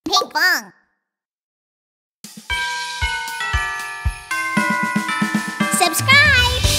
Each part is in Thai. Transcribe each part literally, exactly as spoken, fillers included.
พิงปองsubscribe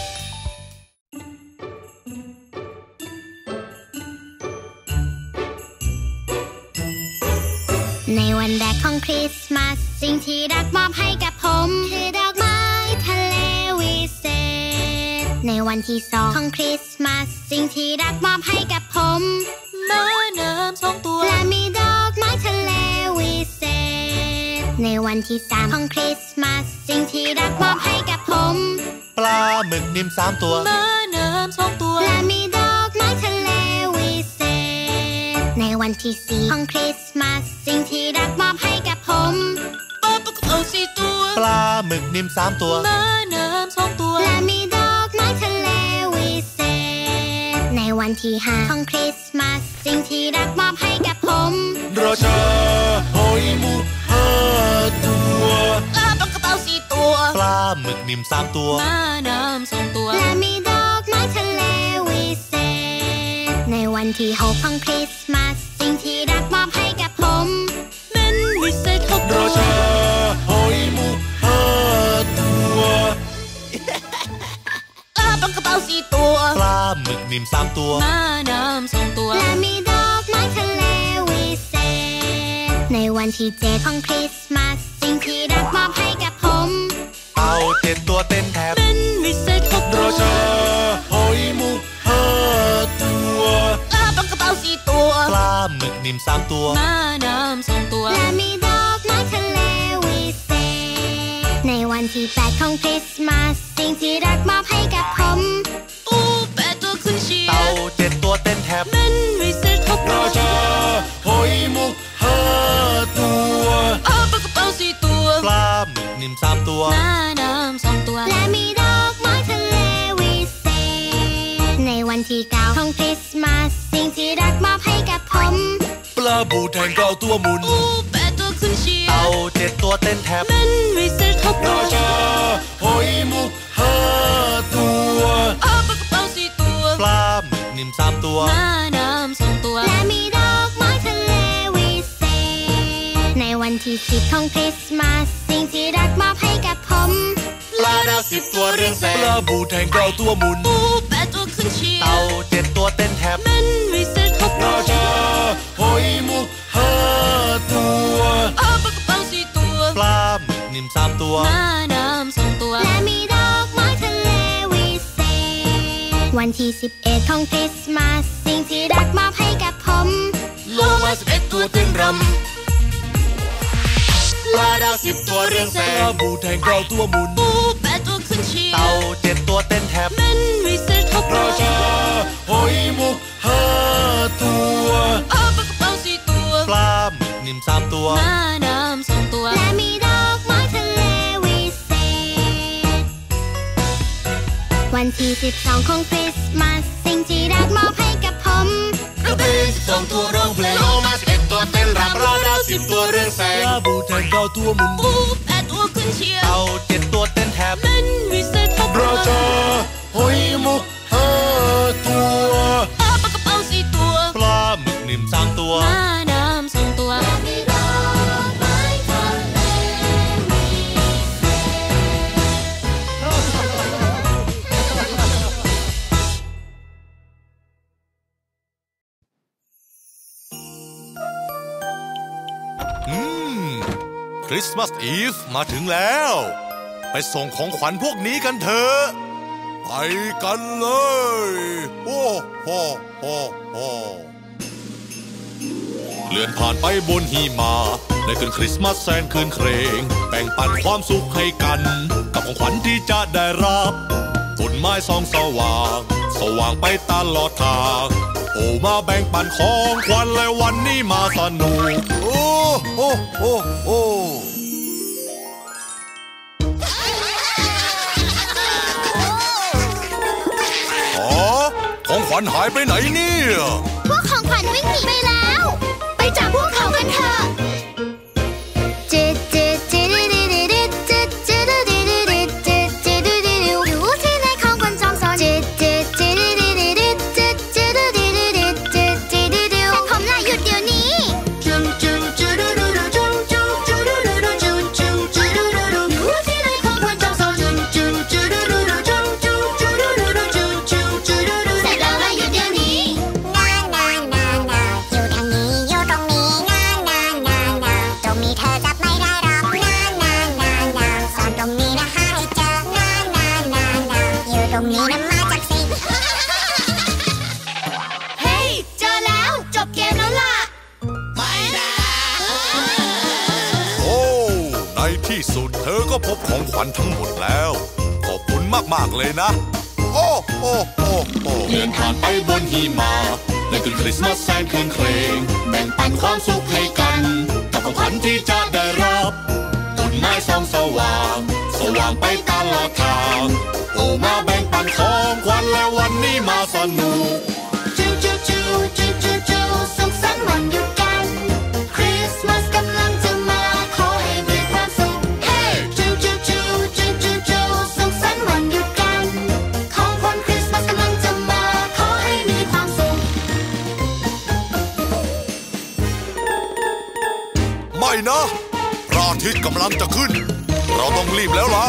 ในวันแรกของคริสต์มาสสิ่งที่รักมอบให้กับผมคือดอกไม้ทะเลวิเศษในวันที่สองของคริสต์มาสสิ่งที่รักมอบให้กับผมม้าน้ำสองตัวและมีดอกไม้ทะเลวิเศษในวันที่สามของคริสต์มาสสิ่งที่รักมอบให้กับผมปลาหมึกนิ่มสามตัวม้าน้ำสองตัวและมีดอกไม้ทะเลวิเศษในวันที่สี่ของคริสต์มาสสิ่งที่รักมอบให้กับผมปลาปลากระเป๋าสี่ตัวปลาหมึกนิ่มสามตัวม้าน้ำสองตัวและมีดอกไม้ทะเลวิเศษในวันที่ห้าของคริสต์มาสสิ่งที่รักมอบให้กับผมราชาหอยมุกห้าตัวปลาปลากระเป๋าสี่ตัวปลาหมึกนิ่มสามตัวม้าน้ำสองตัวและมีดอกไม้ทะเลวิเศษในวันที่หกของคริสต์มาสสิ่งที่รักมอบให้กับผมเป็นวิเศษหกตัวราชาหอยมุกห้าตัวปลาปลากระเป๋าสี่ตัวปลาหมึกนิ่มสามตัวม้าน้ำสองตัวและมีดอกไม้ทะเลวิเศษในวันที่เจ็ดของคริสต์มาสสิ่งที่รักมอบให้กับผมเต่าเจ็ดตัวเต้นแถบเป็นวิเศษหกตัวราชาหอยมุกห้าตัวปลาปลากระเป๋าสี่ตัวปลาหมึกนิ่มสามตัวม้าน้ำสองตัวและมีดอกไม้ทะเลวิเศษในวันที่แปดของคริสต์มาสสิ่งที่รักมอบให้กับผมปูแปดตัวขึ้นเชียร์เต่าเจ็ดตัวเต้นแถบเป็นวิเศษหกตัวราชาหอยมุกห้าตัวปลาปลากระเป๋าสี่ตัวปลาหมึกนิ่มสามตัวม้าน้ำสองตัวและมีดอกไม้ทะเลวิเศษในวันที่เก้าของคริสต์มาสสิ่งที่รักมอบให้กับผมปลาบูแทงเก้าตัวหมุนปูแปดตัวขึ้นเชียร์เต่าเจ็ดตัวเต้นแถบเป็นวิเศษหกตัวราชาหอยมุกห้าตัวปลาปลากระเป๋าสี่ตัวปลาหมึกนิ่มสามตัวม้าน้ำสองตัวและมีดอกไม้ทะเลวิเศษในวันที่สิบของคริสต์มาสสิ่งที่รักมอบให้กับผมปลาดาวสิบตัวเรืองแสงปลาบูแทงเก้าตัวหมุนปูแปดตัวขึ้นเชียร์เต่าเจ็ดตัวเต้นแถบเป็นวิเศษหกตัวราชาหอยมุกห้าตัวปลาปลากระเป๋าสี่ตัวปลาหมึกนิ่มสามตัวม้าน้ำสองตัวและมีดอกไม้ทะเลวิเศษวันที่สิบเอ็ดของคริสต์มาสสิ่งที่รักมอบให้กับผมโลมาสิบเอ็ดตัวเต้นรำปลาดาวสิบตัวเรืองแสงปลาบูแทงเก้าตัวหมุนปูแปดตัวขึ้นเชียร์เต่าเจ็ดตัวเต้นแถบเป็นวิเศษหกตัวราชาหอยมุกห้าตัวปลาปลากระเป๋าสี่ตัวปลาหมึกนิ่มสามตัวม้าน้ำสองตัวและมีดอกไม้ทะเลวิเศษวันที่สิบสองของคริสต์มาสสิ่งที่รักมอบให้กับผมกระเบนสิบสองตัวร้องเพลงโลมาสิบเอ็ดตัวเต้นรำปลาดาวสิบตัวเรืองแสงปลาบูแทงเก้าตัวหมุนปูแปดตัวขึ้นเชียร์เต่าเจ็ดตัวเต้นแถบเป็นวิเศษหกตัวราชาหอยมุกห้าตัวปลาปลากระเป๋าสี่ตัวปลาหมึกนิ่มสามตัวม้าน้ำสองตัวและมีดอกไม้ทะเลวิเศษอืมคริสต์มาสอีฟมาถึงแล้วไปส่งของขวัญพวกนี้กันเถอะไปกันเลยโอ้โหโหโหเลื่อนผ่านไปบนหิมะได้ขึ้นคริสต์มาสแสนคืนเครงแบ่งปันความสุขให้กันกับของขวัญที่จะได้รับต้นไม้ส่องสว่างสว่างไปตลอดทางโอ้มาแบ่งปันของขวัญและวันนี้มาสนุกโอ้โอ้โอ้โอ้ของขวัญหายไปไหนเนี่ยพวกของขวัญวิ่งหนีไปแล้วไปจับพวกเขากันเถอะอยู่ที่ไหนของคนจอมซนแต่ผมน่ะหยุดเดี๋ยวนี้ที่สุดเธอก็พบของขวัญทั้งหมดแล้วขอบคุณมากๆเลยนะโอ้โอ้โอ้โอ้เดินผ่านไปบนหิมะในคืนคริสต์มาสแสนคืนเครงแบ่งปันความสุขให้กันกับของขวัญที่จะได้รับต้นไม้ส่องสว่างสว่างไปตลอดทางโอ้มาแบ่งปันของขวัญและวันนี้มาสนุกจูจูจูจูจูจูสุขสันต์วันหยุดกันคริสต์มาสกำลังจะมาขอให้มีความสุขเฮ้จูจูจูจูจูจูสุขสันต์วันหยุดกันของขวัญคริสต์มาสกำลังจะมาขอให้มีความสุขไม่นะพระอาทิตย์กำลังจะขึ้นเราต้องรีบแล้วล่ะ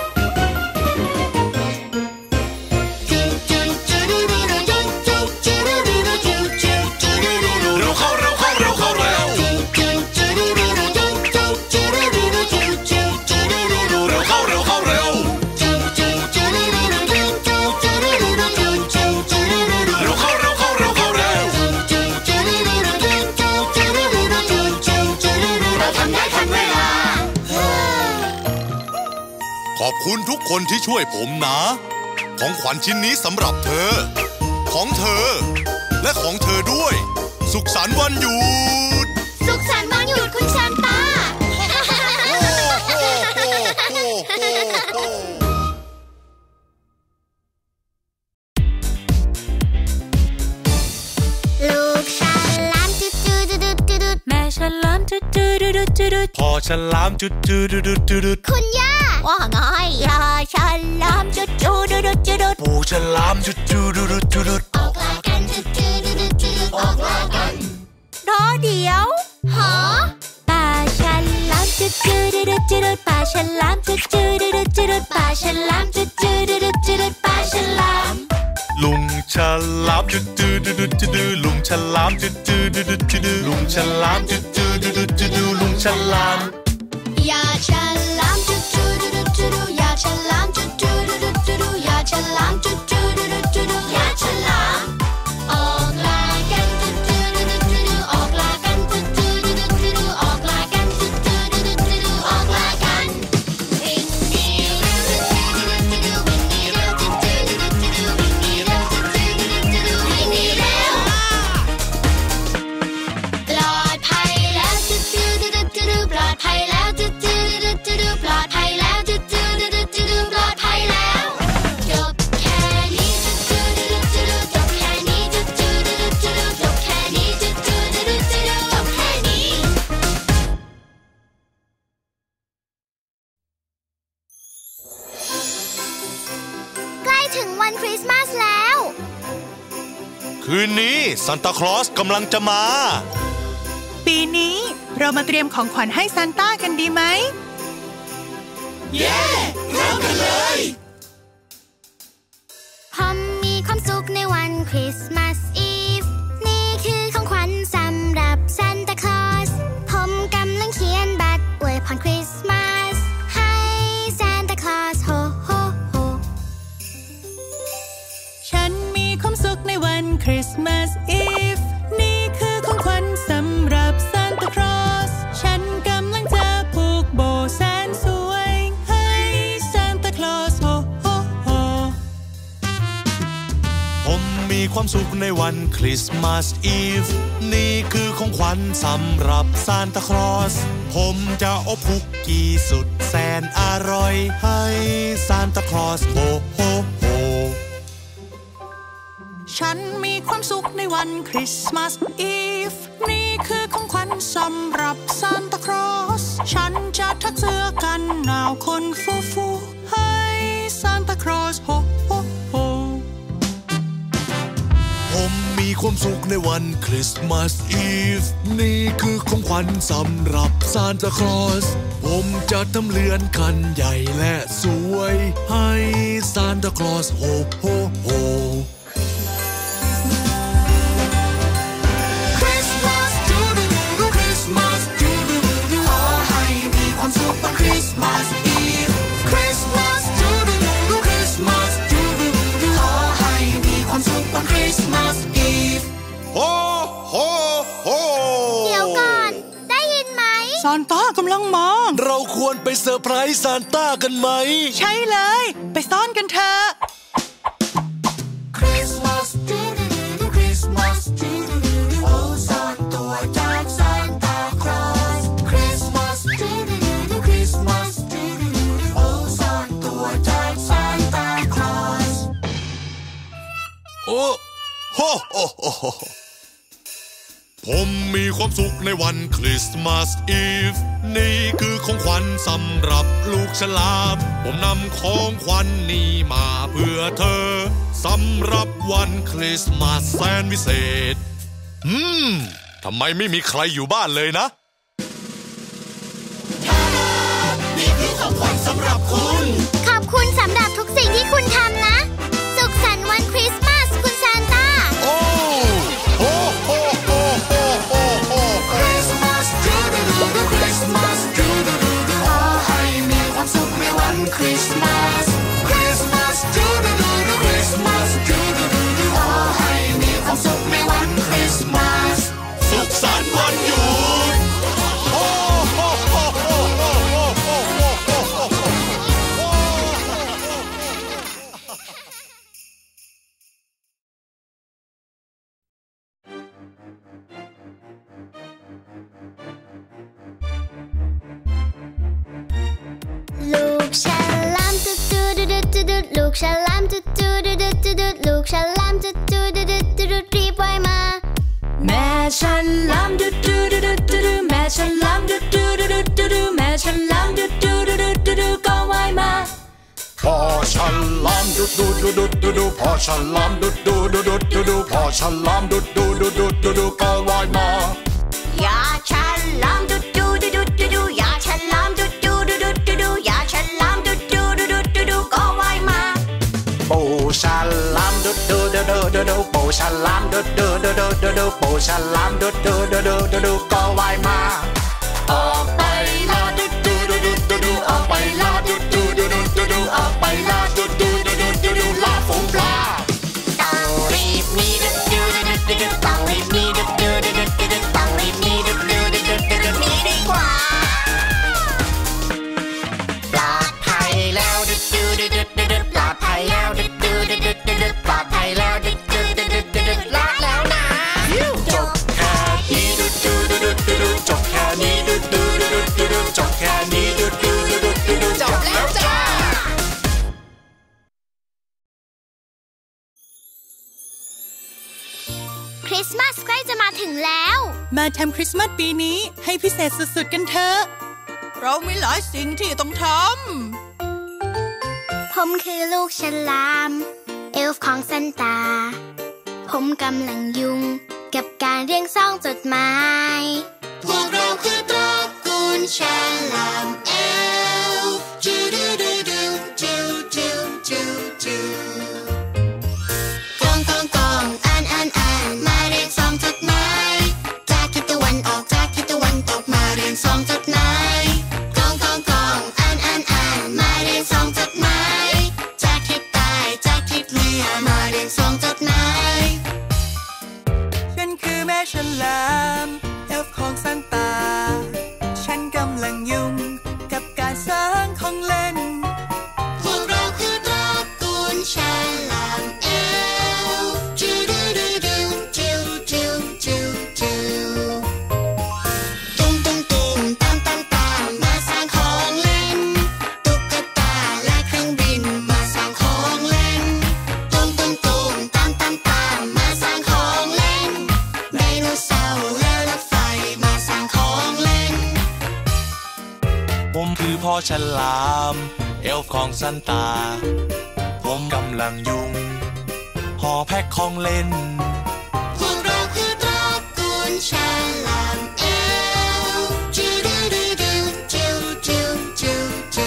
ขอบคุณทุกคนที่ช่วยผมนะของขวัญชิ้นนี้สำหรับเธอของเธอและของเธอด้วยสุขสันต์วันหยุดสุขสันต์วันหยุดคุณซานต้าลูกฉลามจุดจุดจุดจุดแม่ฉลามจุดจุดจุดจุดพ่อฉลามจุดจุดจุดจุดคุณย่าว่าไงยาฉลามจุดจุดจุดจุดปู่ฉลามจุดจุดจุดจุดออกลากันจุดจุดจุดจุดออกลากันรอเดี๋ยวหาป่าฉลามจุดจุดจุดจุดป่าฉลามจุดจุดจุดจุดป่าฉลามจุดจุดจุดจุดป่าฉลามลุงฉลามจุดจุดจุดจุดลุงฉลามจุดจุดจุดจุดลุงฉลามจุดจุดจุดจุดลุงฉลามยาฉลามจุดจุดจุดจุดยาฉลามจุดจุดจุดจุดยาฉลามจุดจุดจุดจุดยาฉลามออกลากันจุดจุดจุดจุดออกลากันจุดจุดจุดจุดออกลากันจุดจุดจุดจุดออกลากันวิ่งหนีเร็วจุดจุดจุดวิ่งหนีเร็วจุดจุดจุดวิ่งหนีเร็วจุดจุดจุดวิ่งหนีเร็วปลอดภัยแล้วจุดจุดจุดจุดปลอดภัยแล้วจุดจุดจุดปลอดภัยแล้วจุดจุดจุดปลอดภัยแล้วจบแค่นี้จุดจุดจุดจบแค่นี้จุดจุดจุดจบแค่นี้จุดจุดจุดจบแค่นี้ใกล้ถึงวันคริสต์มาสแล้วคืนนี้ซานตาคลอสกำลังจะมาปีนี้เรามาเตรียมของขวัญให้ซานต้ากันดีไหมเย้เริ่มกันเลยผมมีความสุขในวันคริสต์มาสอีฟนี่คือของขวัญสำหรับซานตาคลอสผมกำลังเขียนบัตรอวยพรคริสต์มาสให้ซานตาคลอสโฮโฮโฮฉันมีความสุขในวันคริสต์มาสอีฟนี่คือของขวัญสำหรับซานตาคลอสฉันกำลังจะผูกโบแสนสวยให้ซานตาคลอสโฮโฮโฮผมมีความสุขในวันคริสต์มาสอีฟนี่คือของขวัญสำหรับซานตาคลอสผมจะอบคุกกี้สุดแสนอร่อยให้ซานตาคลอสโฮโฮโฮฉันมีความสุขในวันคริสต์มาสอีฟนี่คือของขวัญสำหรับซานตาคลอสฉันจะทัดเสื้อกันหนาวคนฟูฟูให้ซานตาคลอสโฮโฮโฮผมมีความสุขในวันคริสต์มาสอีฟนี่คือของขวัญสำหรับซานตาคลอสผมจะทำเรือนคันใหญ่และสวยให้ซานตาคลอสโฮโฮโฮเดี๋ยวก่อนได้ยินไหมซานต้ากำลังมาเราควรไปเซอร์ไพรส์ซานต้ากันไหมใช่เลยไปซ่อนกันเถอะ Christmas Christmas โอ้ซ่อนตัวจากซานต้าคลอส Christmas Christmas โอ้ซ่อนตัวจากซานต้าคลอสโอ้โหโอ้โหผมมีความสุขในวันคริสต์มาสอีฟนี่คือของขวัญสำหรับลูกฉลามผมนำของขวัญนี้มาเพื่อเธอสำหรับวันคริสต์มาสแสนวิเศษอืมทำไมไม่มีใครอยู่บ้านเลยนะนี่คือของขวัญสำหรับคุณขอบคุณสำหรับทุกสิ่งที่คุณทำนะสุขสันต์วันคริสต์มาสคุณซานต้าโอ้โหโอ้โหโอ้โหโอ้โห Christmas Christmas ขอให้มีความสุขในวันคริสต์มาส Christmas Christmas ขอให้มีความสุขในวันคริสต์มาสสุขสันต์วันหยุดโอ้โหโอ้โหโอ้โหโอ้โหโอ้โหลูกฉลามตุ๊ดตุ๊ดตุ๊ดตุ๊ดลูกฉลามตุ๊ดตุ๊ดตุ๊ดตุ๊ดลูกฉลามตุ๊ดตุ๊ดตุ๊ดตุ๊ดรีบว่ายมาแม่ฉันลามดุดดุดดุดดุดแม่ฉันลามดุดดุดดุดดุดแม่ฉันลามดุดดุดดุดดุดก็ว่ายมาพ่อฉันลามดุดดุดดุดดุดพ่อฉันลามดุดดุดดุดดุดพ่อฉันลามดุดดุดดุดดุดก็ว่ายมาอย่าฉันลามดุดดุดดุดดุดอย่าฉันลามดุดดุดดุดดุดอย่าฉันลามดุดดุดดุดดุดก็ว่ายมาปู่ฉันลามดุดดุดดุดดุดปู่ฉันลามดุดดุดดุดดุดปู่ฉันลามดุดดุดดุดดุดก็ว่ายมาออกไปลาดุดดุดดุดดุดออกไปลาดุดดุดดุดดุดออกไปลาดุดดุดดุดดุดลาฝูงปลาต้องรีบหนีดุดดุดดุดดุดต้องรีบหนีดุดดุดดุดดุดต้องรีบหนีดุดดุดดุดดุดหนีดีกว่าปลอดภัยแล้วดุดดุดดุดดุดปลอดภัยแล้วดุดดุดดุดดุดปลอดภัยแล้วดุดดุดดุดดุดรอดแล้วนะจบแค่นี้ดุดดุดดุดดุดจบแค่นี้ดุดดุดดุดดุดจบแค่นี้ดุดดุดดุดดุดจบแล้วจ้าคริสต์มาสใกล้จะมาถึงแล้วมาทำคริสต์มาสปีนี้ให้พิเศษสุดๆกันเถอะเรามีหลายสิ่งที่ต้องทำผมคือลูกฉลามเอลฟ์ของซานต้าผมกำลังยุ่งกับการเรียงซองจดหมายพวกเราคือตระกูลฉลามเอลฟ์จูดูดูดูจูจูจูจูกองกองกองอ่านอ่านอ่านมาเรียงซองจดหมายจากทิศตะวันออกจากทิศตะวันตกมาเรียงซองจดหมายกองกองกองอ่านอ่านอ่านมาเรียงซองจดหมายจากทิศใต้จากทิศเหนือมาเรียงซองจดหมายฉันคือแม่ฉลามเอลฟ์ของซานต้าฉันกำลังยุ่งกับการสร้างของเล่นพวกเราคือตระกูลฉลามเอลฟ์จูดูดูดูจูจูจูจูตุ้มตุ้มตุ้มตามตามตามมาสร้างของเล่นตุ๊กตาและเครื่องบินมาสร้างของเล่นตุ้มตุ้มตุ้มตามตามตามมาสร้างของเล่นไดโนเสาร์และรถไฟมาสร้างของเล่นผมคือพ่อฉลามเอลฟ์ของซานต้าผมกำลังยุ่งห่อแพ็คของเล่นพวกเราคือตระกูลฉลามเอลฟ์จูดูดูดูจูจูจูจู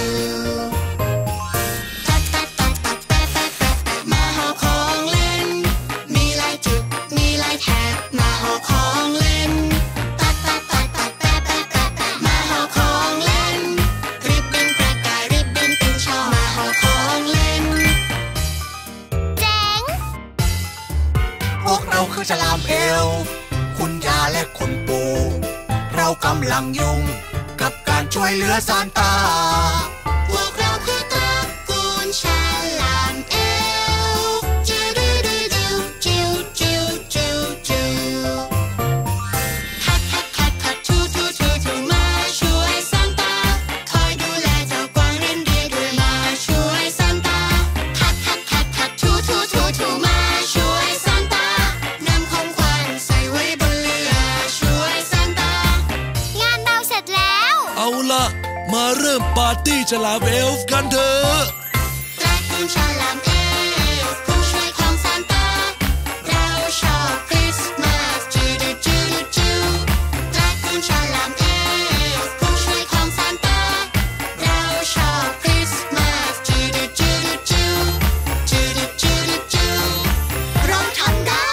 ตัดตัดตัดตัดแปะแปะแปะแปะมาห่อของเล่นมีลายจุดมีลายแถบมาห่อของเล่นตัดตัดตัดตัดแปะแปะแปะแปะมาห่อของเล่นริบบิ้นประกายริบบิ้นเป็นช่อมาห่อของเล่นเจ๋งพวกเราคือฉลามเอลฟ์คุณย่าและคุณปู่เรากำลังยุ่งช่วยเหลือซานตาพวกเราคือตระกูลฉลามเอลฟ์จิวดูดูดูจิวจิวจิวจิวคัดคัดคัดคัดทูทูทูทูมาช่วยซานตาคอยดูแลเจ้ากวางเรนเดียร์ด้วยมาช่วยซานตาคัดคัดคัดคัดทูทูทูทูมาช่วยซานตานำของขวัญใส่ไว้บนเรือช่วยซานตางานเราเสร็จแล้วเอาล่ะมาเริ่มปาร์ตี้ฉลามเอลฟ์กันเถอะตระกูลฉลามเอลฟ์ผู้ช่วยของซานตาเราชอบคริสต์มาสจิวดูจิวดูจิวตระกูลฉลามเอลฟ์ผู้ช่วยของซานตาเราชอบคริสต์มาสจิวดูจิวดูจิวจิวดูจิวดูจิวเราทำได้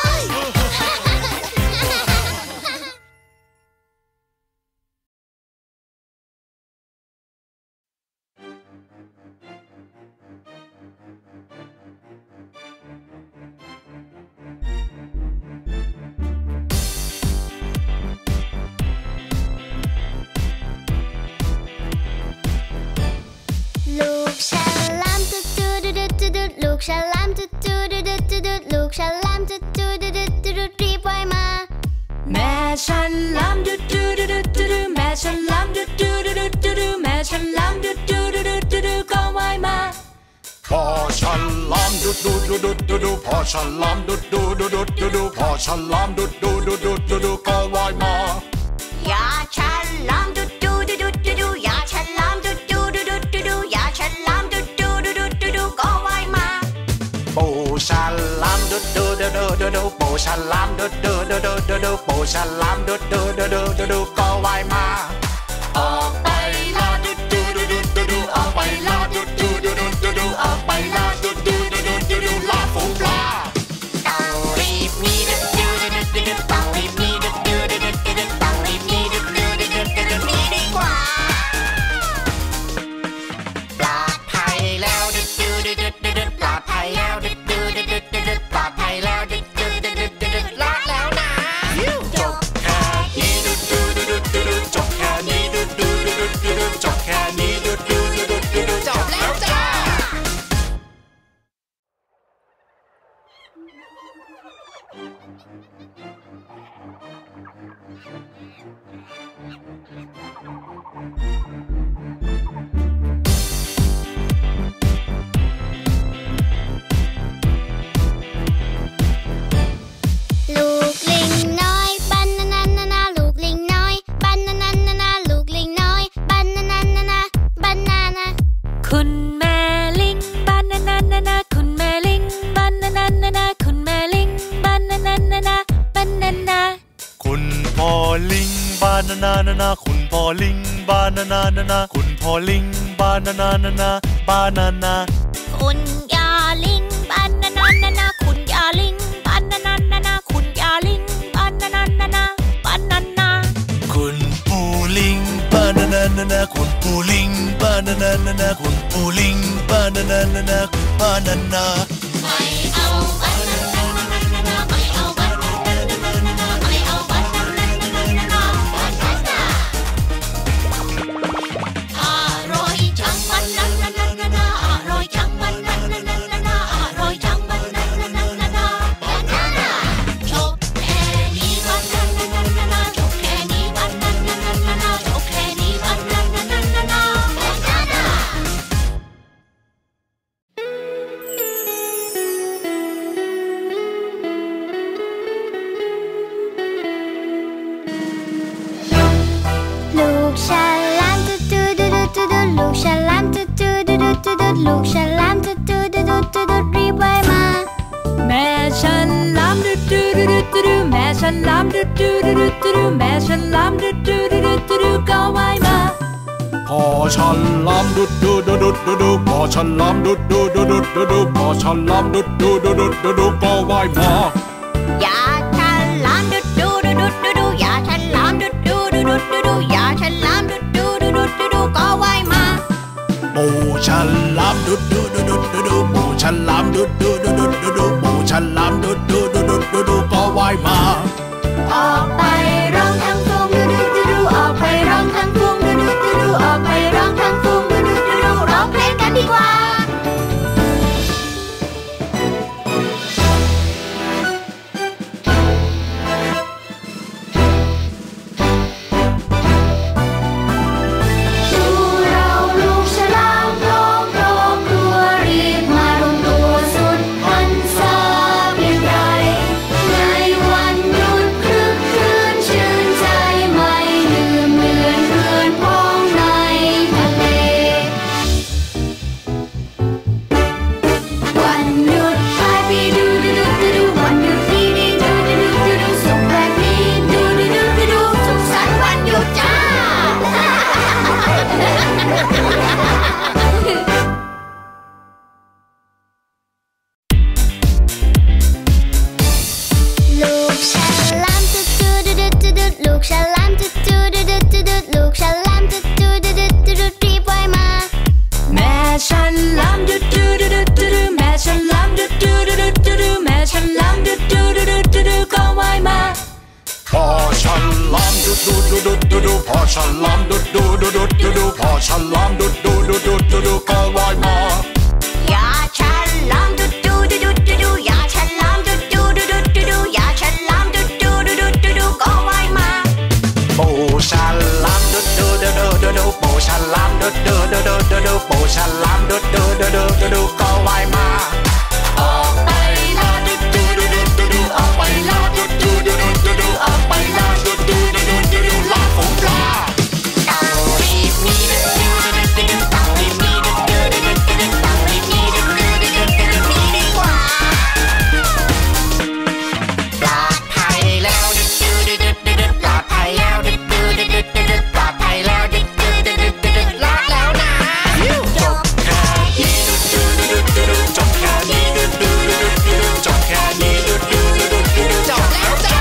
ลูกฉลามตุ๊ดตุ๊ดตุ๊ดตุ๊ดตุ๊ดลูกฉลามตุ๊ดตุ๊ดตุ๊ดตุ๊ดตุ๊ดลูกฉลามตุ๊ดตุ๊ดตุ๊ดตุ๊ดตุ๊ดรีบว่ายมาแม่ฉันลำดุดดูดูดูดูดูแม่ฉันลำดุดดูดูดูดูดูแม่ฉันลำดุดดูดูดูดูดูก็ว่ายมาพ่อฉันลำดุดดูดูดูดูดูพ่อฉันลำดุดดูดูดูดูดูพ่อฉันลำดุดดูดูดูดูดูก็ว่ายมาอย่าฉันลำดุดดูดูดูดูดูอย่าฉันลำดุดดูดูดูดูดูอย่าฉันลำดุดดูดูดูดูดูก็ว่ายมาปูฉันลำดุดดูดูดูดูดูปูฉันลำดุดดูดูดูดูดูปูฉันลำดุดดูดูดูดูดูก็ว่ายมาออกไปลาดุดดูดูดูดูดูออกไปลาดุดดูดูดูดูดูออกไปลาดุดดูดูดูดูดูลาฝูงปลาต้องรีบหนีดุดดูดูดูดูต้องรีบหนีดุดดูดูดูดูต้องรีบหนีดุดดูดูดูดูหนีดีกว่าปลอดภัยแล้วดุดดูดูดูดูปลอดภัยแล้วดุดดูดูดูดูปลอดภัยแล้วดุดดูดูดูดูรอดแล้วนะจบแค่นี้ดุดดูดูดูดูจบแค่นี้ดุดดูดูดูดูจบแค่นี้ดุดดูดูดูดูจบแล้วจ้าลูกลิงน้อยบานานานานาลูกลิงน้อยบานานานานาลูกลิงน้อยบานานานานาบานานาคุณแม่ลิงบานานานานาคุณแม่ลิงบานานานานาคุณแม่ลิงบานานานานาบานานาคุณพ่อลิงบานานานานาคุณพ่อลิงบานานานานาคุณพ่อลิงบานานานานาบานานาคุณยาลิงบานานานานาคุณยาลิงบานานานานาคุณยาลิงบานานานานาบานานาคุณปู่ลิงบานานานานาคุณปู่ลิงบานานานานาคุณปู่ลิงบานานานานาบานานาไม่เอาบานานานานาไม่เอาบานานานานาไม่เอาบานานานานาบานานาอร่อยจังบานานานานาอร่อยจังบานานานานาอร่อยจังบานานานานาบานานาจบแค่นี้บานานานานาจบแค่นี้บานานานานาจบแค่นี้บานานานานาบานานาลูกฉลามตุ๊ดตุ๊ดตุ๊ดตุ๊ดลูกฉลามตุ๊ดตุ๊ดตุ๊ดตุ๊ดลูกฉลามตุ๊ดตุ๊ดตุ๊ดตุ๊ดรีบว่ายมาแม่ฉันลำดุดดูดูดูดูแม่ฉันลำดุดดูดูดูดูแม่ฉันลำดุดดูดูดูดูก็ว่ายมาพ่อฉันลำดุดดูดูดูดูดูพ่อฉันลำดุดดูดูดูดูดูพ่อฉันลำดุดดูดูดูดูดูก็ว่ายมาอย่าฉันลำดุดดูดูดูดูดูอย่าฉันลำดุดดูดูดูดูดูอย่าฉันลำดุดดูดูดูดูดูก็ว่ายมาปู่ฉันลำดุดดูดูดูดูดูปู่ฉันลำดุดดูดูดูดูดูปู่ฉันลำดุดดูดูดูดูดูก็ว่ายมาออกไปร้องทั้งพวงดูดูดูดูออกไปร้องทั้งพวงดูดูดูดูออกฉลามดุดดูดูดูดูดูพอฉลามดุดดูดูดูดูดูก็ว่ายมาอย่าฉลามดุดดูดูดูดูดูอย่าฉลามดุดดูดูดูดูดูอย่าฉลามดุดดูดูดูดูดูก็ว่ายมาปูฉลามดุดดูดูดูดูดูปูฉลามดุดดูดูดูดูดูปูฉลามดุดดูดูดูดูดูก็ว่ายมาออกไปลาดุดดูดูดูดูดูออกไปลาดุดดูดูดูดูดูออกไปลาดุดดูดูดูดูดูลาฝูงปลาต้องรีบหนีดุดดูดูดูดูต้องรีบหนีดุดดูดูดูดูต้องรีบหนีดุดดูดูดูดูหนีดีกว่าปลอดภัยแล้วดุดดูดูดูดูปลอดภัยแล้วดุดดูดูดูดูปลอดภัยแล้วดุดดูดูดูดูรอดแล้วนะจบแค่นี้ดุดดูดูดูดูจบแค่นี้ดุดดูดูดูดูจบแค่นี้ดุดดูดูดูดูจบแล้วจ้า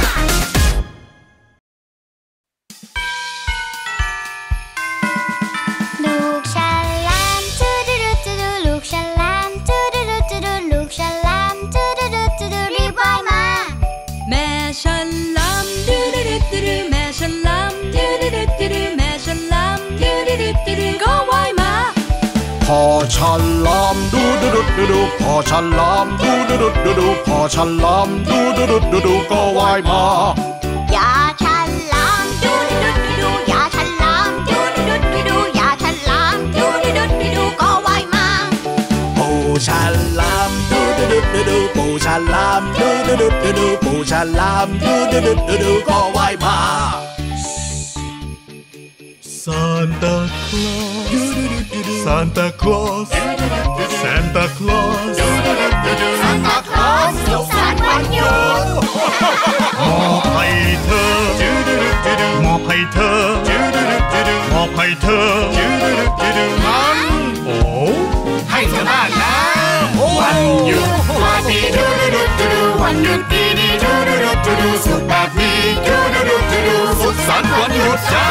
ลูกฉลามจูดูดูดูดูลูกฉลามจูดูดูดูดูลูกฉลามจูดูดูดูดูรีบว่ายมาแม่ฉลามดูดูดูดูดูแม่ฉลามดูดูดูดูดูแม่ฉลามดูดูดูดูดูก็ว่ายมาพอฉลามดูดูดูดูดูพอฉลามดูดูดูดูดูพอฉลามดูดูดูดูดูก็ว่ายมาอย่าฉลามดูดูดูดูอย่าฉลามดูดูดูดูอย่าฉลามดูดูดูดูก็ว่ายมาปูฉลามดูดูดูดูดูปูฉลามดูดูดูดูดูปูฉลามดูดูดูดูดูก็ว่ายมา Santa Claus Santa Claus Santa Claus Santa Claus สุขสันต์วันหยุดมอบให้เธอมอบให้เธอมอบให้เธอนั้นโอ้ให้เธอบ้างนะวันหยุดวันดีดูดูดูดูวันหยุดดีดีดูดูดูดูสุขแบบนี้ดูดูดูดูสุขสันต์วันหยุดจ้า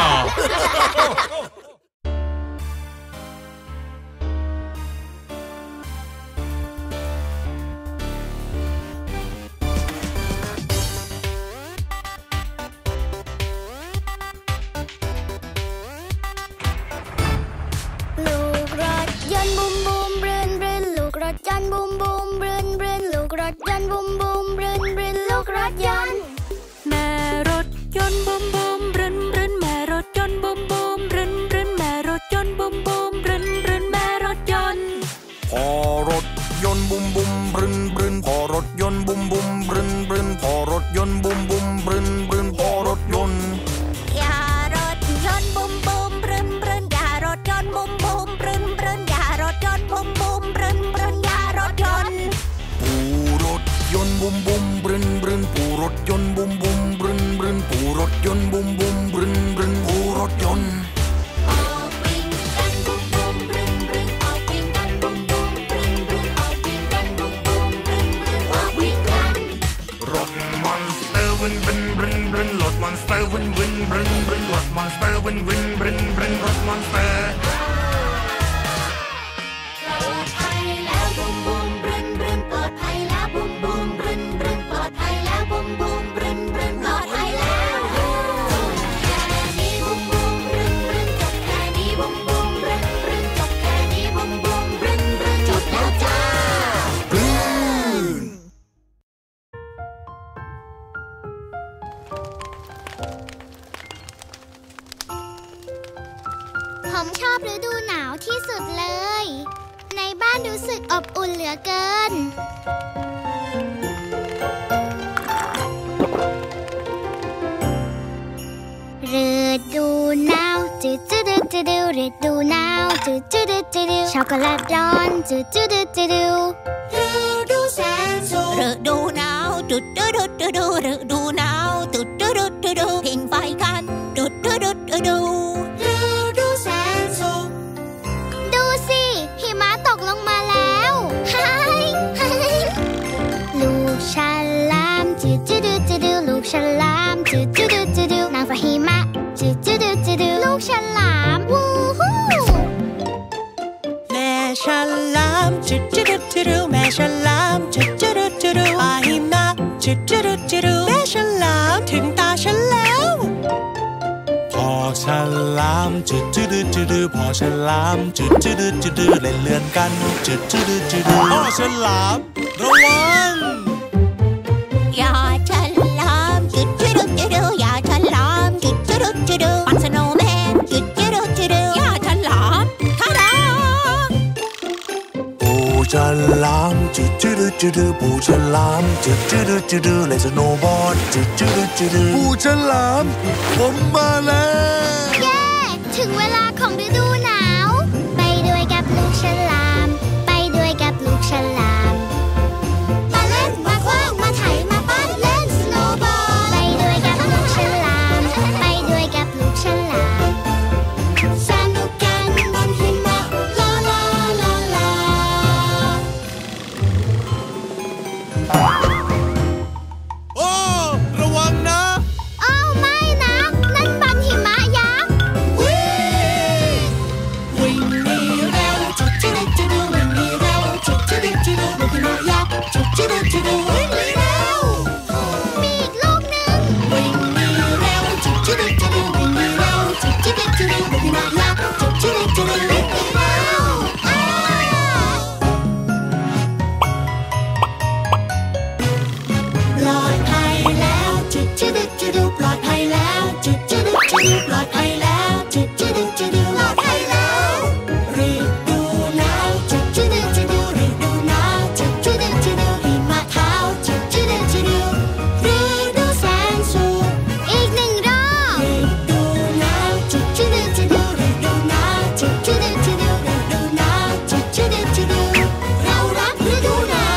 บูมบูมบรืนบรืนลูกรถยนต์บูมบูมบรืนบรืนลูกรถยนต์แม่รถยนต์บูมบูมบรืนบรืนแม่รถยนต์บูมบูมบรืนบรืนแม่รถยนต์บูมบูมบรืนบรืนแม่รถยนต์พอรถยนต์บูมบูมบรืนบรืนพอรถยนต์บูมบูมบรืนบรืนพอรถยนต์บูมบูมบรืนบรืนพอรถยนต์อย่ารถยนต์บูมบูมบรืนบรืนอย่ารถยนต์บูมบูมบรืนบรืนอย่ารถยนต์บูมบูมบรืนบรืนอย่ารถยนต์ปูรถยนต์บูมบูมบรืนบรืนปูรถยนต์บูมบูมบรืนบรืนปูรถยนต์บูมบูมบรืนบรืนปูรถยนต์ออกวิ่งกันบูมบูมบรืนบรืนออกวิ่งกันบูมบูมบรืนบรืนออกวิ่งกันบูมบูมบรืนบรืนออกวิ่งกันรถมอนสเตอร์วินวินบรืนบรืนรถมอนสเตอร์วินวินบรืนบรืนรถมอนสเตอร์วินวินบรืนบรืนรถมอนสเตอร์ผมชอบฤดูหนาวที่สุดเลยในบ้านรู้สึกอบอุ่นเหลือเกินฤดูหนาวจืดจืดจืดฤดูหนาวจืดจืดจืดช็อกโกแลตร้อนจืดจืดจืดฤดูแสนสุขฤดูหนาวจุดจุดจุดฤดูหนาวจุดจุดจุดพิงไฟกันจุดจุดจุดดูสิหิมะตกลงมาแล้วลูกฉลามจืดจืดจืดลูกฉลามจืดจืดจืดนางฟ้าหิมะจืดจืดจืดลูกฉลามวู้ฮู้แม่ฉลามจืดจืดจืดแม่ฉลามจืดจืดจืดฟ้าหิมะจืดจืดจืดแม่ฉลามถึงตาฉันแล้วพอลามจุดจุดจุดพอฉลามจุดจุดจุดเล่นเลื่อนกันจุดจุดจุดพ่อฉลามระวังอย่าฉลามจุดจุดจุดอย่าฉลามจุดจุดจุดปันสโนว์แมนจุดจุดจุดอย่าฉลามทาดาปูฉลามจุดจุดจุดปูฉลามจุดจุดจุดเล่นสโนว์บอร์ดจุดจุดจุดปูฉลามผมมาแล้วเย้ถึงเวลาของฤดูหนาวไปด้วยกับลูกฉลามไปด้วยกับลูกฉลามมาเล่นมาคว้างมาไถมาปั้นเล่นสโนว์บอร์ดไปด้วยกับลูกฉลามไปด้วยกับลูกฉลามสนุกกันบนหิมะลาลาลาลาโอ้ระวังนะอ้าวไม่นะนั่นบันหิมะยักษ์วิ่งวิ่งหนีเร็วจุดจุดจุดวิ่งหนีเร็วจุดจุดจุดบันหิมะยักษ์จุดจุดจุดวิ่งหนีเร็วมีอีกลูกหนึ่งวิ่งหนีเร็วจุดจุดจุดวิ่งหนีเร็วจุดจุดจุดบันหิมะยักษ์จุดจุดจุดวิ่งหนีเร็วปลอดภัยแล้วจุดจุดจุดปลอดภัยแล้วจุดจุดจุดปลอดภัยแล้วจุดจุดจุดปลอดภัยแล้วฤดูหนาวจุดจุดจุดฤดูหนาวจุดจุดจุดหิมะขาวจุดจุดจุดฤดูแสนสุขอีกหนึ่งรอบฤดูหนาวจุดจุดจุดฤดูหนาวจุดจุดจุดฤดูหนาวจุดจุดจุดเรารักฤดูหนาว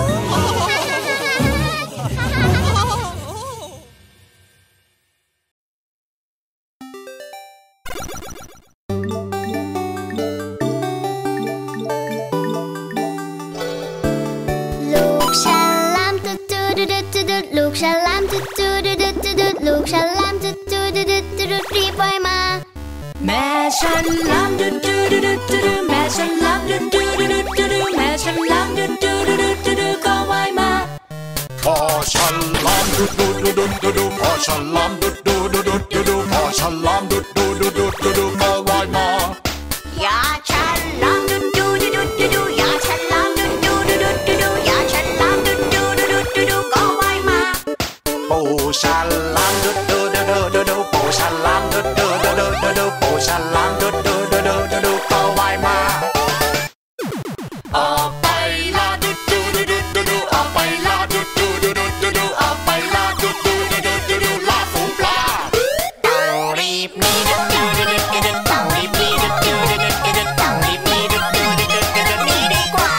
ลูกฉลามตุ๊ดตุ๊ดตุ๊ดตุ๊ดลูกฉลามตุ๊ดตุ๊ดตุ๊ดตุ๊ดลูกฉลามตุ๊ดตุ๊ดตุ๊ดตุ๊ดรีบว่ายมาแม่ฉันลามดุดดูดูดูดูดูแม่ฉันลามดุดดูดูดูดูดูแม่ฉันลามดุดดูดูดูดูดูก็ว่ายมาพ่อฉันลามดุดดูดูดูดูดูพ่อฉันลามดุดดูดูดูดูดูพ่อฉันลามดุดดูดูดูดูดูก็ว่ายมาอย่าฉันลามดุดดูดูดูดูดูอย่าฉันลามดุดดูดูดูดูดูอย่าฉันลามดุดดูดูดูดูดูก็ว่ายมาปูฉันลามดุดดูดูดูดูดูปูฉันลามดุดดูดูดูดูดูปูฉันลามดุดดูดูดูดูดูก็ว่ายมาออกไปลาดุดดูดูดูดูดูออกไปลาดุดดูดูดูดูดูออกไปลาดุดดูดูดูดูดูลาฝูงปลาต้องรีบหนีดุดดูดูดูดูต้องรีบหนีดุดดูดูดูดูต้องรีบหนีดุดดูดูดูดูหนีดีกว่า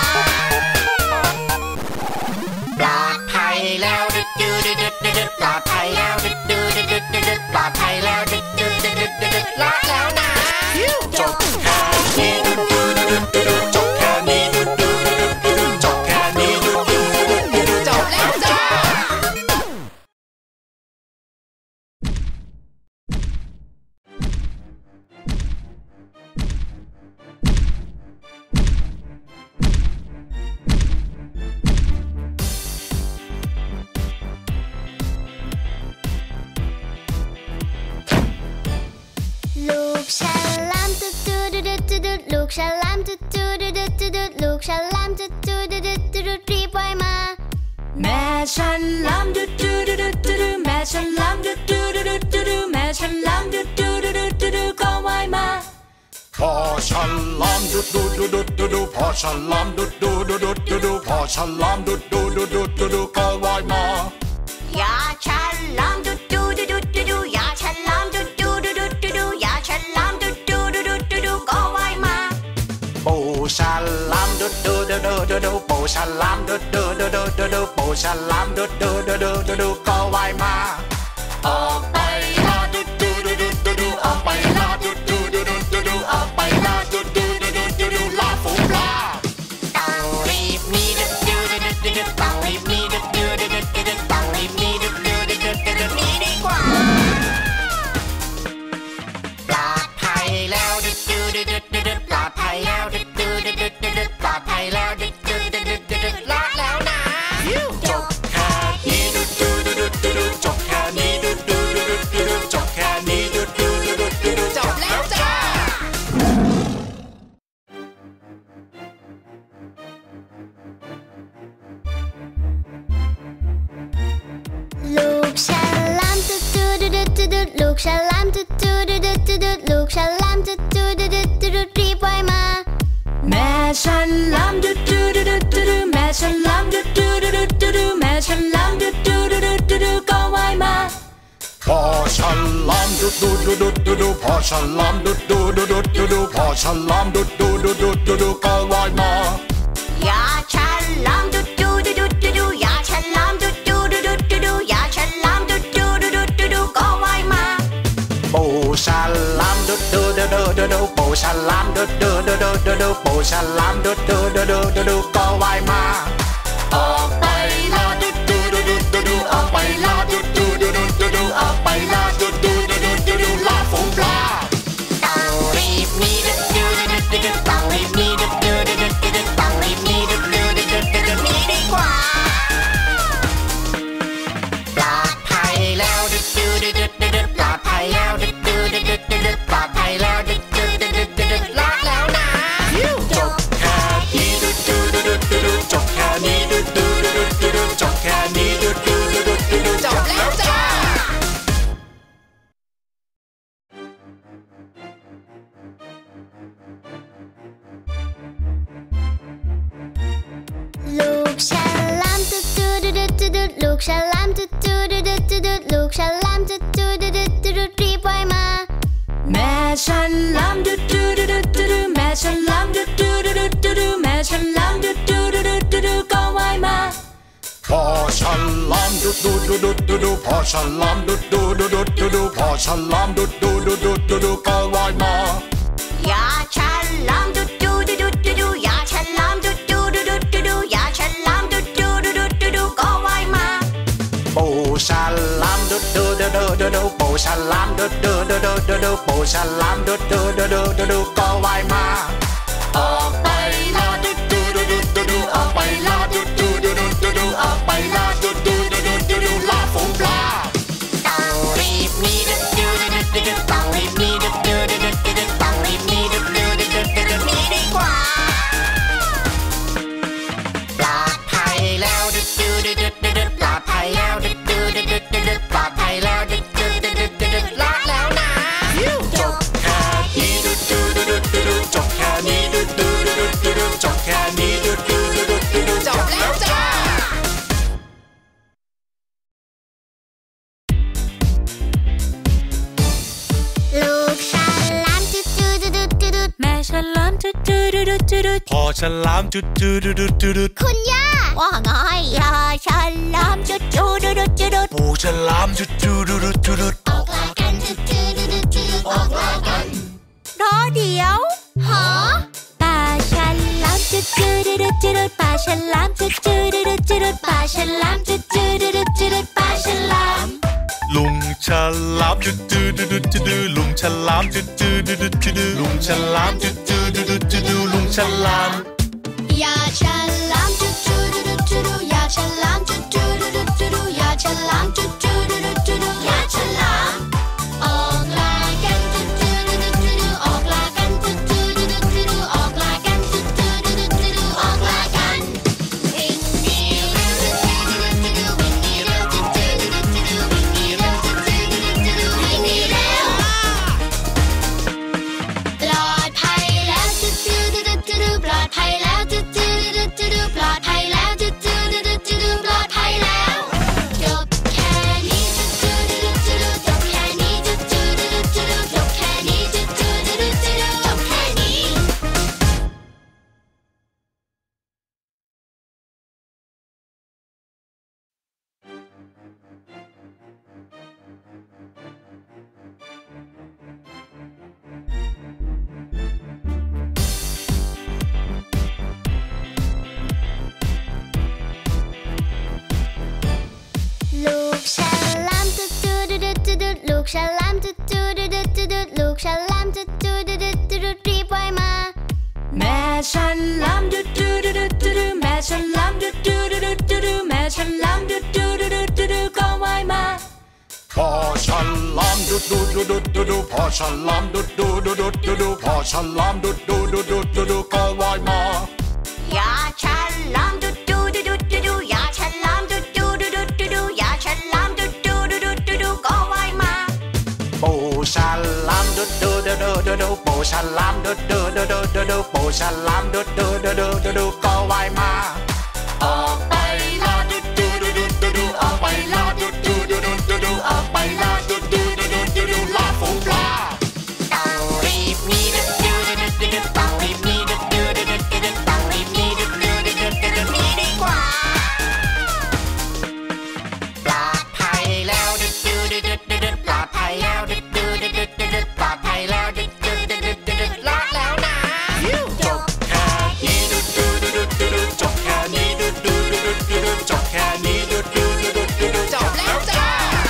ปลอดภัยแล้วดุดดูดูดูดูปลอดภัยแล้วดุดดูดูดูดูปลอดภัยแล้วดุดดูดูดูดูลาแล้วนะจบแค่นี้ดุดดูดูดูดูจบแค่นี้ดุดดูดูดูดูจบแค่นี้ดุดดูดูดูดูจบแล้วจ้าลูกฉลามตุ๊ดตุ๊ดตุ๊ดตุ๊ดลูกฉลามตุ๊ดตุ๊ดตุ๊ดตุ๊ดลูกฉลามตุ๊ดตุ๊ดตุ๊ดตุ๊ดรีบว่ายมาแม่ฉันลามดุดดูดูดูดูดูแม่ฉันลามดุดดูดูดูดูดูแม่ฉันลามดุดดูดูดูดูดูก็ว่ายมาพ่อฉันลามดุดดูดูดูดูดูพ่อฉันลามดุดดูดูดูดูดูพ่อฉันลามดุดดูดูดูดูดูก็ว่ายมาอย่าฉันลามดุดดูดูดูดูดูอย่าฉันลามดุดดูดูดูดูดูอย่าฉันลามดุดดูดูดูดูดูก็ว่ายมาปูฉันลามดุดดูดูดูดูดูปูฉันลามดุดดูดูดูดูดูปูฉันลามดุดดูดูดูดูดูก็ว่ายมาออกไปลาดุดดูดูดูดูดูออกไปลาดุดดูดูดูดูดูออกไปลาดุดดูดูดูดูดูลาฝูงปลาต้องรีบหนีดุดดูดูดูดูต้องรีบหนีดุดดูดูดูดูต้องรีบหนีดุดดูดูดูดูหนีดีกว่าปลอดภัยแล้วดุดดูดูดูดูปลอดภัยแล้วดุดดูดูดูดูปลอดภัยแล้วดุดดูดูดูดูลาแล้วนะจบแค่นี้ดุดดูดูดูดูจบแค่นี้ดุดดูดูดูฉันลำดุดดูดูดูดูดูแม่ฉันลำดุดดูดูดูดูดูแม่ฉันลำดุดดูดูดูดูดูก็ว่ายมาพ่อฉันลำดุดดูดูดูดูดูพ่อฉันลำดุดดูดูดูดูดูพ่อฉันลำดุดดูดูดูดูดูก็ว่ายมายาฉันลำดุดดูดูดูดูดูยาฉันลำดุดดูดูดูดูดูยาฉันลำดุดดูดูดูดูดูก็ว่ายมาปู่ฉันลำดุดดูดูดูดูดูปู่ฉันลำดุดดูดูดูดูดูปู่ฉันลำดุดดูดูดูดูดูก็ว่ายมาออกไปลาดุดดูดูดูดูดูออกไปลาดุดดูดูดูดูดูออกไปลาดุดดูดูดูดูดูลาฝูงปลาต้องรีบหนีดุดดูดูดูดูต้องรีบหนีดุดดูดูดูดูต้องรีบหนีดุดดูดูดูดูหนีดีกว่าปลอดภัยแล้วดุดดูดูดูดูปลอดภัยแล้วดุดดูดูดูดูปลอดภัยแล้วดุดดูดูดูดูลาแล้วนะจบแค่นี้ดุดดูดูดูดูจบแค่นี้ดุดดูดูดูดูจบแค่นี้ดุดดูดูดูดูจบแล้วจ้าลูกฉลามดุดดูดูดูดูดูลูกฉลามดุดดูดูดูดูดูลูกฉลามดุดดูดูดูดูดูรีบว่ายมาแม่ฉันลำดุดดูดูดูดูดูแม่ฉันลำดุดดูดูดูดูดูแม่ฉันลำดุดดูดูดูดูดูก็ว่ายมาพ่อฉันลำดุดดูดูดูดูดูพ่อฉันลำดุดดูดูดูดูดูพ่อฉันลำดุดดูดูดูดูดูก็ว่ายมายาฉันลำดุดดูดูดูดูดูยาฉันลำดุดดูดูดูดูดูยาฉันลำดุดดูดูดูดูดูก็ว่ายมาปู่ฉันลำดุดดูดูดูดูดูปู่ฉันลำดุดดูดูดูดูดูปู่ฉันลำดุดดูดูดูดูดูก็ว่ายมาออกไปลาดุดดูดูดูดูดูออกไปลาดุดดูดูดูดูดูออกไปลาดุดดูดูดูดูดูลาฝูงปลาต้องรีบหนีดุดดูดูดูดูต้องรีบหนีดุดดูดูดูดูต้องรีบหนีดุดดูดูดูดูหนีดีกว่าปลอดภัยแล้วดุดดูดูดูดูปลอดภัยแล้วดุดดูดูดูดูปลอดภัยแล้วดุดดูดูดูดูลาแล้วนะจบแค่นี้ดุดดูดูดูดูจบแค่นี้ดุดดูดูดูดูจบแค่นี้ดุดดูดูดูดูจบแล้วจ้าลูกฉลามดุดดูดูดูดูดูแม่ฉลามดุดดูดูดูดูดูพ่อฉลามดุดดูดูดูดูดูคุณย่าว่าไงยาฉลามดุดดูดูดูดูดูปู่ฉลามดุดดูดูดูดูดูออกลากันดุดดูดูดูดูออกลากันรอเดี๋ยวหาป่าฉลามดุดดูดูดูดูป่าฉลามดุดดูดูดูดูป่าฉลามดุดดูดูดูดูป่าฉลามลุงฉลามดุดดูดูดูดูลุงฉลามดุดดูดูดูดูลุงฉลามดุดดูดูดูดูลุงฉลามยาฉลามดุดดูดูดูดูยาฉลามดุดดูดูดูดูยาฉลามดุดดูดูดูดูยาฉลามออกลากันดุดดูดูดูดูออกลากันดุดดูดูดูดูออกลากันดุดดูดูดูดูออกลากันวิ่งหนีเร็วดุดดูดูดูวิ่งหนีเร็วดุดดูดูดูวิ่งหนีเร็วดุดดูดูดูวิ่งหนีเร็วปลอดภัยแล้วดุดดูดูดูปลอดภัยแล้วดุดดูดูดูปลอดภัยแล้วดุดดูดูดูปลอดภัยแล้วจบแค่นี้ดุดดูดูดูจบแค่นี้ดุดดูดูดูจบแค่นี้ดุดดูดูดูจบแค่นี้ลูกฉลามดุดดูดูดูดูลูกฉลามดุดดูดูดูดูลูกฉลามดุดดูดูดูดูรีบว่ายมาแม่ฉันลำดุดดูดูดูดูแม่ฉันลำดุดดูดูดูดูแม่ฉันลำดุดดูดูดูดูก็ว่ายมาพ่อฉันลำดุดดูดูดูดูพ่อฉันลำดุดดูดูดูดูพ่อฉันลำดุดดูดูดูดูก็ว่ายมายาฉันลำดุดดูดูดูดูยาฉันลำดุดดูดูดูดูยาฉันลำดุดดูดูดูดูก็ว่ายมาปู่ฉันลำดุดดูดูดูดูปูฉลามดูดูดูดูดูดูปูฉลามดูดูดูดูดูดูก็ว่ายมาออกไปลาดูดูดูดูดูดูออกไปลาดูดูดูดูดูดูออกไปลาดูดูดูดูดูดูลาฝูงปลาต้องรีบหนีดูดูดูดูดูต้องรีบหนีดูดูดูดูดูต้องรีบหนีดูดูดูดูดูหนีดีกว่าปลอดภัยแล้วดูดูดูดูดูปลอดภัยแล้วดูดูดูดูดูปลอดภัยแล้วดูดูดูดูดูรอดแล้วนะจบแค่นี้ดูดูดูดูดูจบแค่นี้ดูดูดูดูดูจบแค่นี้ดูดูดูดูดูจบแล้วจ้า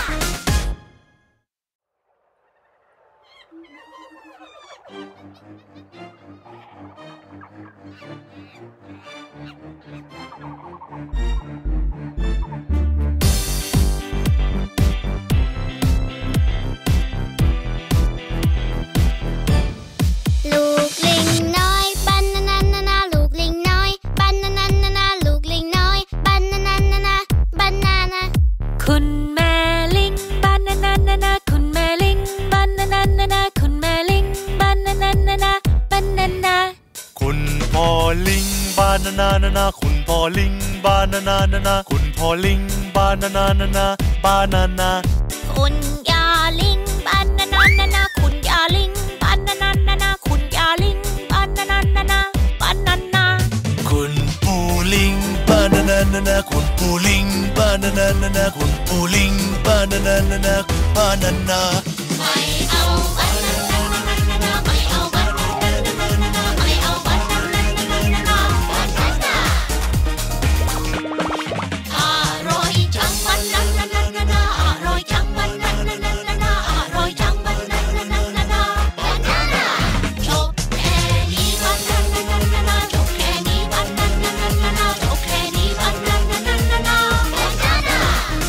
ลูกลิงน้อยบานานานานาลูกลิงน้อยบานานานานาลูกลิงน้อยบานานานานาบานานาคุณแม่ลิงบานานานานาคุณแม่ลิงบานานานานาคุณแม่ลิงบานานานานาบานานาคุณพ่อลิงบานานานานาคุณพ่อลิงบานานานานาคุณพ่อลิงบานานานานาบานานาคุณยาลิงบานานานานาคุณยาลิงบานานานานาคุณยาลิงบานานานานาบานานาคุณปู่ลิงบานานานานาคุณปู่ลิงบานานานานาคุณปู่ลิงบานานานานาบานานาไม่เอาบานานานานาไม่เอาบานานานานาไม่เอาบานานานานาบานานาอร่อยจังบานานานานาอร่อยจังบานานานานาอร่อยจังบานานานานาบานานาจบแค่นี้บานานานานาจบแค่นี้บานานานานาจบแค่นี้บานานานานาบานานา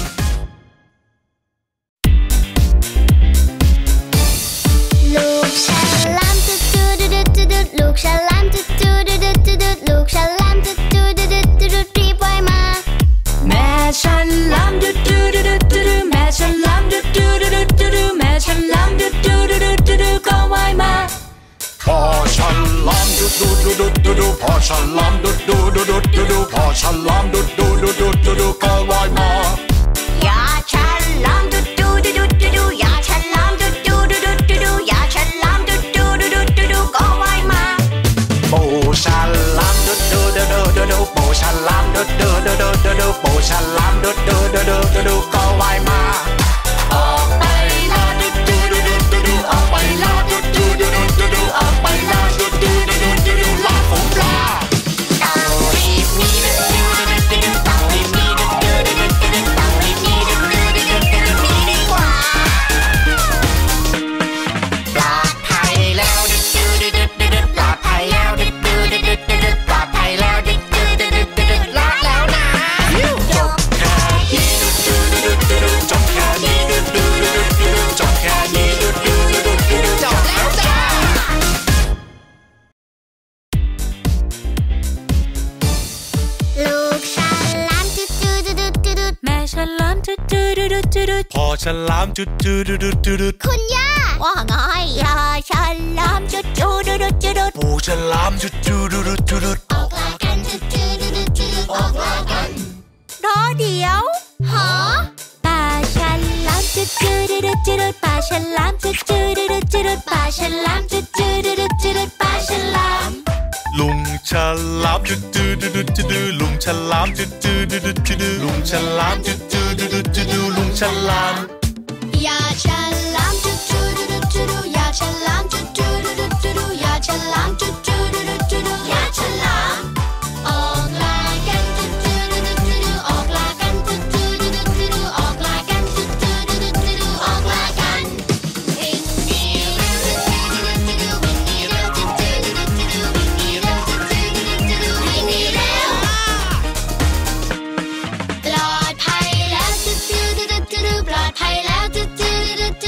ลูกฉลามจุดจุดดุดดุดลูกฉลามจุดจุดดุดดุดลูกฉลามจุดจุดดุดดุดรีบว่ายมาแม่ฉันลำดูดูดูดูดูดูแม่ฉันลำดูดูดูดูดูดูแม่ฉันลำดูดูดูดูดูดูก็ว่ายมาพ่อฉันลำดูดูดูดูดูดูพ่อฉันลำดูดูดูดูดูดูพ่อฉันลำดูดูดูดูดูดูก็ว่ายมายาฉันลำดูดูดูดูดูดูยาฉันลำดูดูดูดูดูดูยาฉันลำดูดูดูดูดูดูก็ว่ายมาปู่ฉันลำดูดูดูดูดูดูปู่ฉันลำดูดูดูดูดูดูปู่ฉันลำดูดูดูดูดูดูก็ว่ายมาออกไปลาดูดูดูดูดูดูออกไปลาดูดูดูดูดูดูออกไปลาดูดูดูดูดูดูลาฝูงปลาต้องรีบหนีดูดูดูดูดูต้องรีบหนีดูดูดูดูดูต้องรีบหนีดูดูดูดูดูหนีดีกว่าปลอดภัยแล้วดูดูดูดูดูปลอดภัยแล้วดูดูดูดูดูปลอดภัยแล้วดูดูดูดูดูรอดแล้วนะจบแค่นี้ดูดูดูดูดูจบแค่นี้ดูดูดูดูดูจบแค่นี้ดูดูดูดูดูจบแล้วจ้าลูกฉลามจุดจุดดุดดุดแม่ฉันลำดูดูดูดูดูดูพ่อฉลามจุดจุดดุดดุดคุณย่าว่าไงยาฉลามจุดจุดดุดดุดปู่ฉลามจุดจุดดุดดุดออกลากันจุดจุดดุดดุดออกลากันรอเดี๋ยวหาป่าฉลามจุดจุดดุดดุดป่าฉลามจุดจุดดุดดุดป่าฉลามจุดจุดดุดดุดป่าฉลามลุงฉลามจุดจุดดุดดุดลุงฉลามจุดจุดดุดดุดลุงฉลามจุดจุดดุดดุดลุงฉลามยาฉลามจุดจุดดุดดุดยาฉลามจุดจุดดุดดุดยาฉลามจุดจุดดุดดุดยาฉลามออกลากันจุดจุดดุดดุดออกลากันจุดจุดดุดดุดออกลากันจุดจุดดุดดุดออกลากันวิ่งหนีเร็วจุดจุดดุดดุดวิ่งหนีเร็วจุดจุดดุดดุดวิ่งหนีเร็วจุดจุดดุดดุดวิ่งหนีเร็วปลอดภัยแล้วจุดจุดดุดดุดปลอดภัยแล้วจุดจุดดุด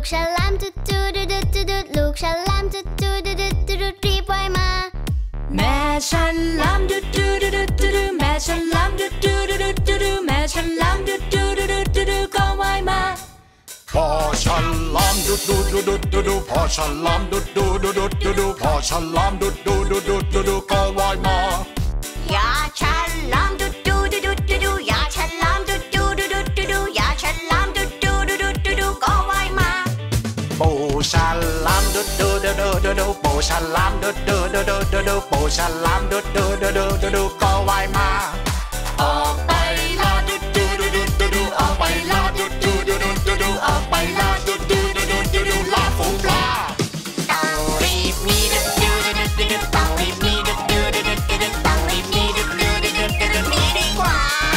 กฉลามดุดดุดดุดดุดดุดลูกฉลามดุดดุดดุดดุดดุดรีบว่ายมาแม่ฉันลำดุดดุดดุดดุดแม่ฉันลำดุดดุดดุดดุดแม่ฉันลำดุดดุดดุดดุดก็ว่ายมาพ่อฉันลำดุดดุดดุดดุดพ่อฉันลำดุดดุดดุดดุดพ่อฉันลำดุดดุดดุดดุดก็ว่ายมาอย่าฉันลำดุดดุดดุดดุดอย่าฉันลำดุดดุดดุดดุดอย่าฉันลำดุดดุดดุดดุดก็ว่ายมาปูฉันลำดุดดุดดุดดุดปูฉันลำดุดดุดดุดดุดปูฉันลำดุดดุดดุดดุดก็ว่ายมาออกไปลาดุดดุดดุดดุดออกไปลาดุดดุดดุดดุดออกไปลาดุดดุดดุดดุดลาฝูงปลาต้องรีบหนีดุดดุดดุดดุดต้องรีบหนีดุดดุดดุดดุดต้องรีบหนีดุดดุดดุดดุดหนีดีกว่า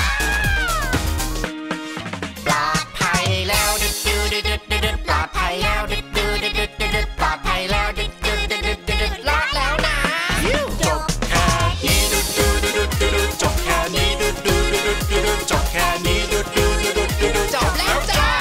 ปลอดภัยแล้วดุดดุดดุดดุดปลอดภัยแล้วดุดดุดดุดดุดปลอดภัยแล้วดุดดุดดุดดุดรอดแล้วนะจบแค่นี้ดุดดุดดุดดุดจบแค่นี้ดุดดุดดุดดุดจบแค่นี้ดุดดุดดุดดุดจบแล้วจ้า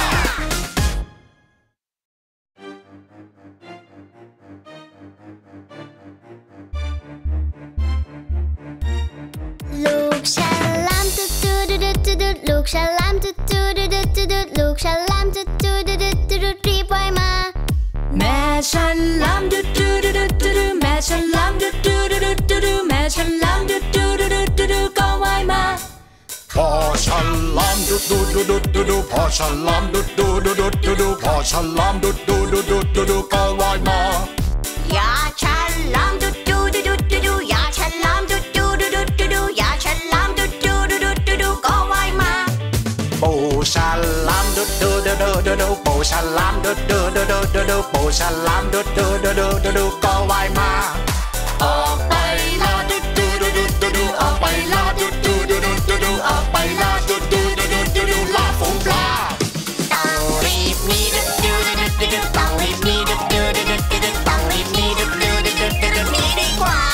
ลูกฉลามดุดดุดดุดดุดลูกฉลามดุดดุดดุดดุดลูกฉลามดุดดุดดุดดุดรีบว่ายมาแม่ฉันลำดุดดุดดุดดุดแม่ฉันลำดุดดุดดุดดุดแม่ฉันลำดุดดุดดุดดุดก็ว่ายมาพ่อฉันลำดุดดุดดุดดุดพ่อฉันลำดุดดุดดุดดุดพ่อฉันลำดุดดุดดุดดุดก็ว่ายมาอย่าฉันลำดุดดุดดุดดุดอย่าฉันลำดุดดุดดุดดุดอย่าฉันลำดุดดุดดุดดุดก็ว่ายมาปูฉันลำดุดดุดดุดดุดปูฉันลำดุดดุดดุดดุดปูฉันลำดุดดุดดุดดุดก็ว่ายมาออกไปลาดุดดุดดุดดุดออกไปลาดุดดุดดุดดุดออกไปลาดุดดุดดุดดุดลาฝูงปลาต้องรีบหนีดุดดุดดุดดุดต้องรีบหนีดุดดุดดุดดุดต้องรีบหนีดุดดุดดุดดุดหนีดีกว่า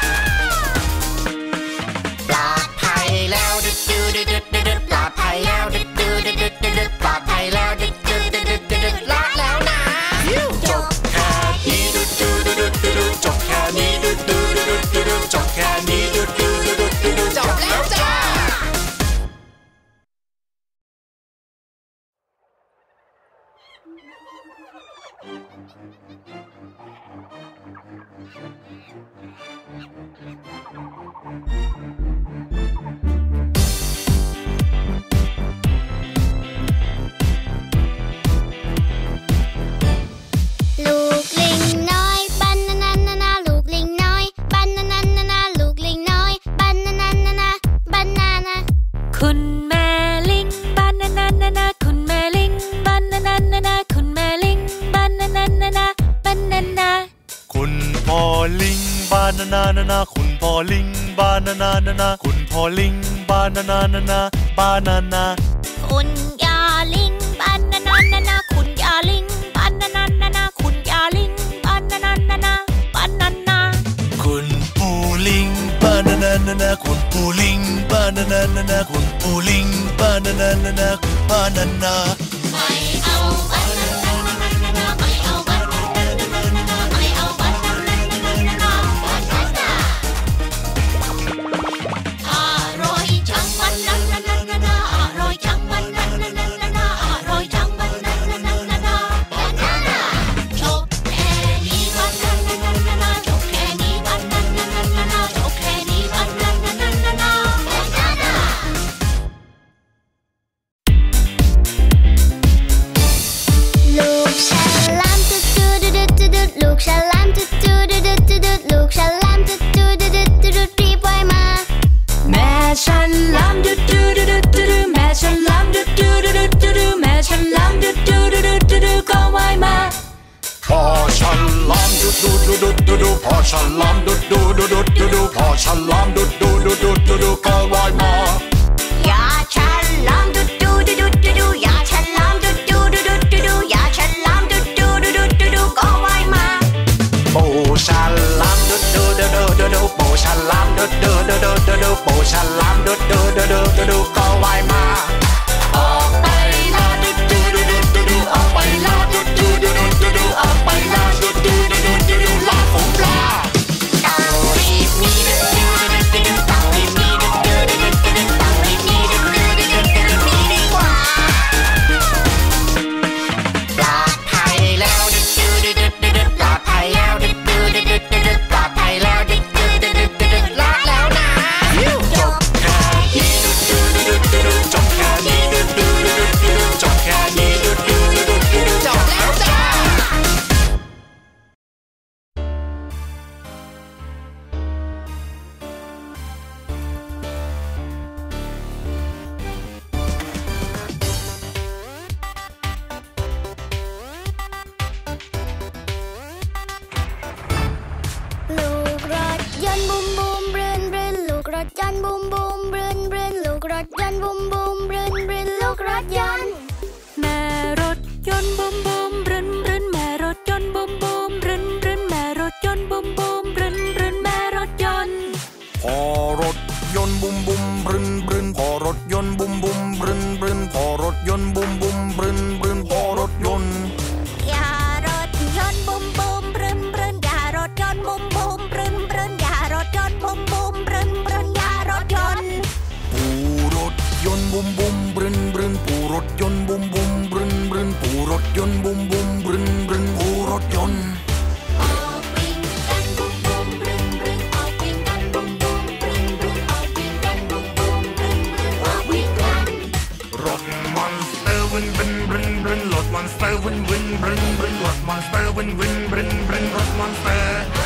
ปลอดภัยแล้วดุดดุดดุดดุดปลอดภัยแล้วดุดดุดดุดดุดปลอดภัยแล้วดุดดุดดุดดุดรอดแล้วนะจบแค่นี้ดุดดุดดุดดุดจบแค่นี้ดุดดุดดุดดุดจบแค่นี้ดุดดุดดุดดุดจบแล้วจ้าลูกลิงน้อยบานานานานาลูกลิงน้อยบานานานานาลูกลิงน้อยบานานานานาบานานาคุณแม่ลิงบานานานานาคุณแม่ลิงบานานานานาคุณแม่ลิงบานานานานาบานานาคุณพ่อลิงบานานานานาคุณพ่อลิงบานานานานาคุณพ่อลิงบานานานานาบานานาคุณยาลิงบานานานานาคุณยาลิงบานานานานาคุณยาลิงบานานานานาบานานาคุณปู่ลิงบานานานานาคุณปู่ลิงบานานานานาคุณปู่ลิงบานานานานาบานานาไม่เอาบานานานานาไม่เอาบานานานานาไม่เอาบานานานานาบานานาอร่อยจังมันนานานานาอร่อยจังมันนานานานาอร่อยจังมันนานานานาบานานาจบแค่นี้บานานานานาจบแค่นี้บานานานานาจบแค่นี้บานานานานาบานานาลูกฉลามดุดดุดดุดดุดลูกฉลามดุดดุดดุดดุดลูกฉลามดุดดุดดุดดุดรีบว่ายมาแม่ฉันลำดุดดุดดุดดุดแม่ฉันลำดุดดุดดุดดุดแม่ฉันลำดุดดุดดุดดุดก็ว่ายมาพ่อฉันลำดุดดุดดุดดุดพ่อฉันลำดุดดุดดุดดุดพ่อฉันลำดุดดุดดุดดุดก็ว่ายมาอย่าฉันลำดุดดุดดุดดุดอย่าฉันลำดุดดุดดุดดุดอย่าฉันลำดุดดุดดุดดุดก็ว่ายมาปูฉันลำดุดดุดดุดดุดปูฉันลำดุดดุดดุดดุดปูฉันลำดุดดุดดุดดุดก็ว่ายมาออกไปลาดุดดุดดุดดุดออกไปลาดุดดุดพอรถยนต์บุมบุมบรึนบรึนพอรถยนต์อย่ารถยนต์บุมบุมบรึนบรึนอย่ารถยนต์บุมบุมบรึนบรึนอย่ารถยนต์บุมบุมบรึนบรึนอย่ารถยนต์ปูรถยนต์บุมบุมบรึนบรึนปูรถยนต์บุมบุมบรึนบรึนปูรถยนต์บุมบุมบรึนบรึนปูรถยนต์วินวินบรินบรินรถมอนสเตอร์วินวินบรินบรินรถมอนสเตอร์วินวินบรินบรินรถมอนสเตอร์